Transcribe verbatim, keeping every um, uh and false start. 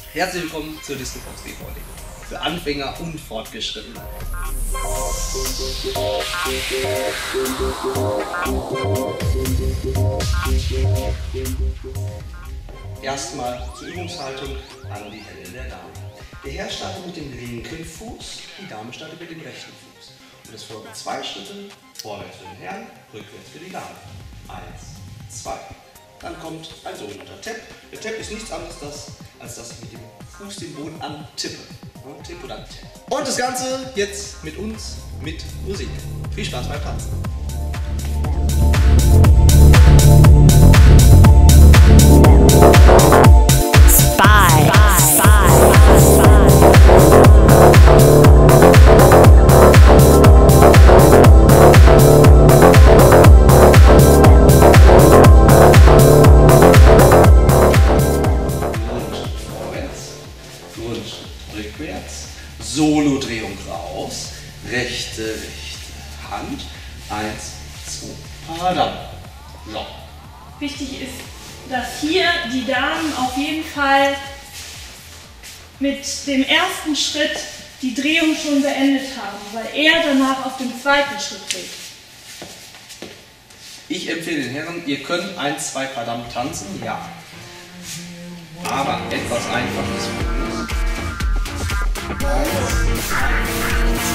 Herzlich willkommen zur Disco Fox D V D. Für Anfänger und Fortgeschrittene. Erstmal zur Übungshaltung an die Hände der Dame. Der Herr startet mit dem linken Fuß, die Dame startet mit dem rechten Fuß. Und es folgen zwei Schritte, vorwärts für den Herrn, rückwärts für die Dame. Eins, zwei. Dann kommt ein sogenannter Tap. Der Tap ist nichts anderes das, als dass ich mit dem Fuß den Boden antippe. Ja, Tipp oder Tap. Und das Ganze jetzt mit uns, mit Musik. Viel Spaß beim Tanzen. Rückwärts, Solo-Drehung raus, rechte, rechte Hand, eins, zwei, Padam. So. Wichtig ist, dass hier die Damen auf jeden Fall mit dem ersten Schritt die Drehung schon beendet haben, weil er danach auf den zweiten Schritt dreht. Ich empfehle den Herren, ihr könnt eins, zwei Padam tanzen, ja. Aber etwas einfaches. Eins, zwei,